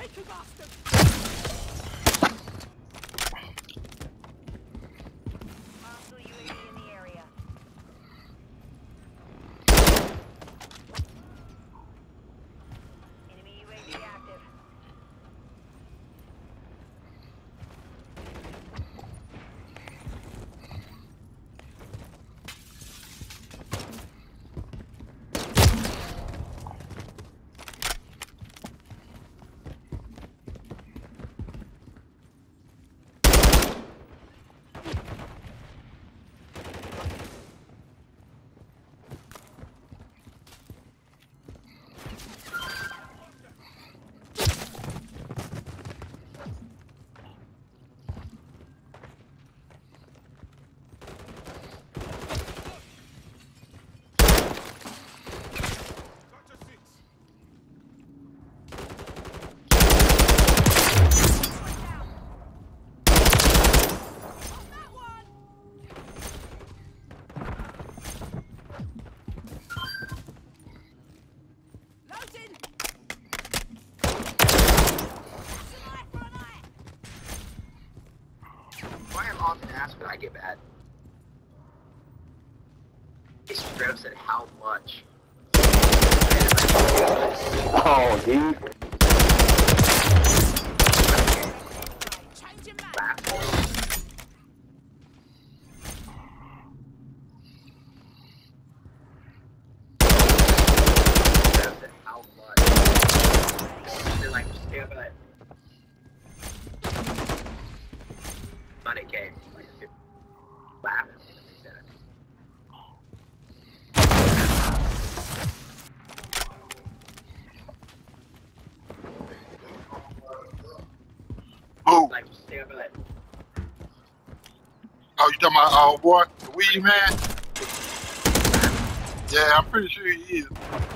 Cheeky bastard! Hostile UAV in the area. Enemy UAV active. Why am often asked when I get mad? He straight up said how much. Oh, dude. Change your map! Straight up said how much. They're like, straight up like, money came. Like, laughing. Who? Like, straight up like, Oh, you talking about boy, the weed man? Yeah, I'm pretty sure he is.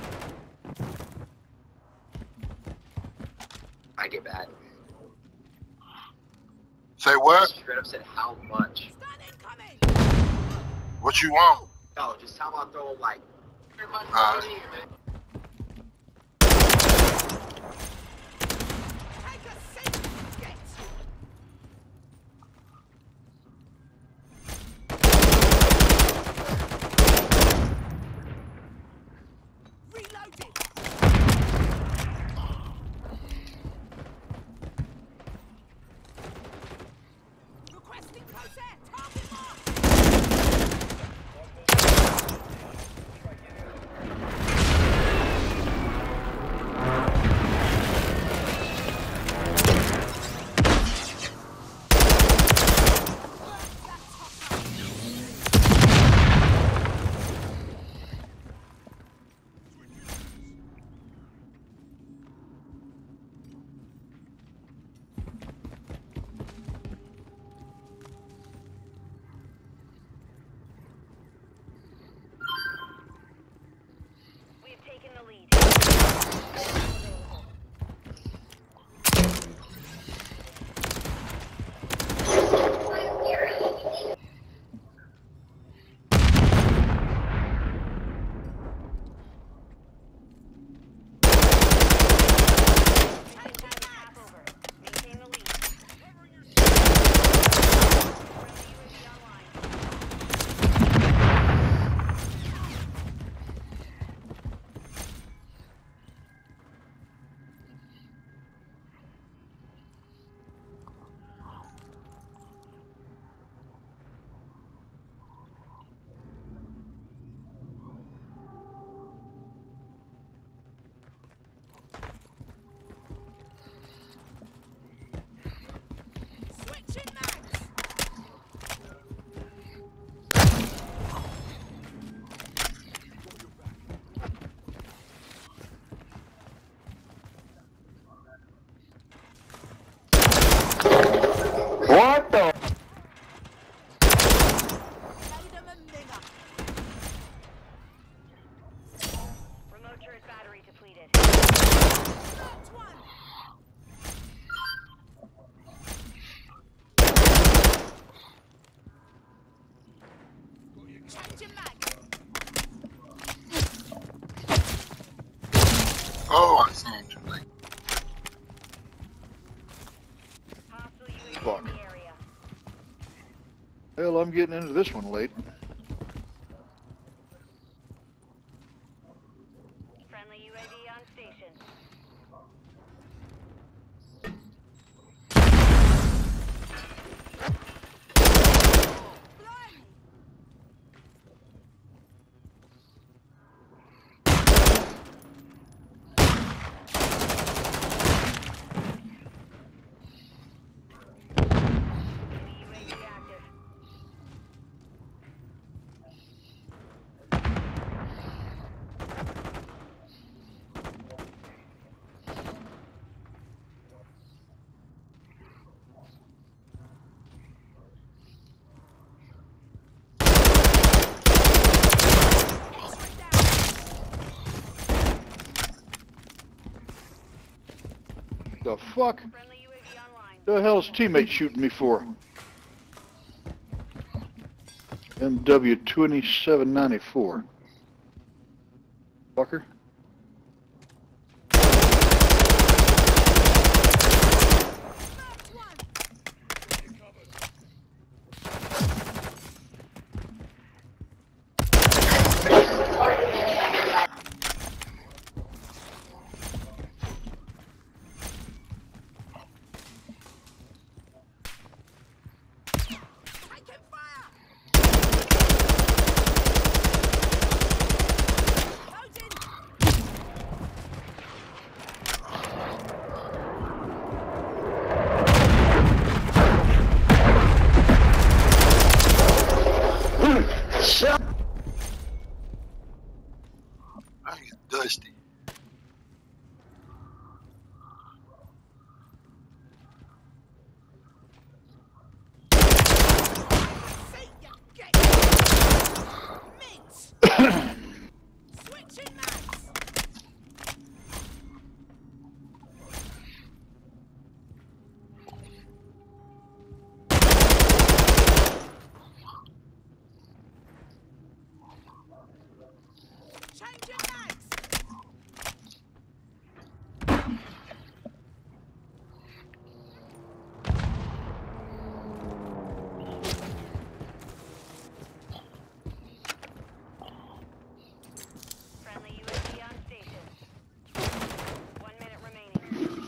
I get mad. Say what? Straight up said how much. Stun incoming! What you want? No, just how about throw like, Alright. Take a seat! Get! Reloading! Requesting close air! Target mark! Hell, I'm getting into this one late. Friendly UAV on station. Blimey! Enemy UAV active. Straight down! The fuck? Friendly UAV online. The hell's teammate shooting me for? MW2794. Fucker. Marked one! Taking fire! Loading! That is dusty. See ya, get mince! Switching mags! Changing mags! Friendly UAV on station. 1 minute remaining.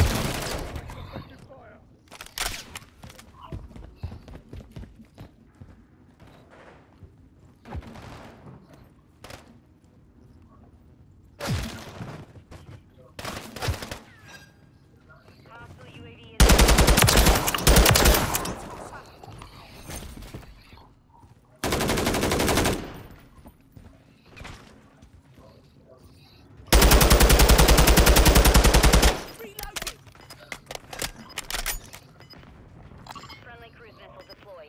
Hostile UAV is Reloading! friendly cruise missile deployed.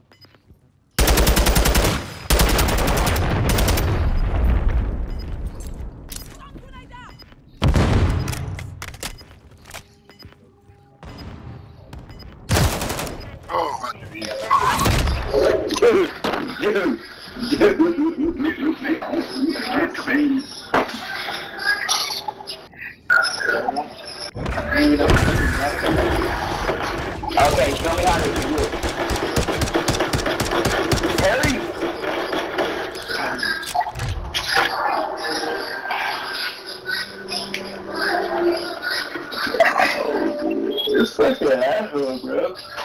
Stun grenade out! Oh, I knew you. Okay, show me how to do it. Harry? You're such an asshole, bro.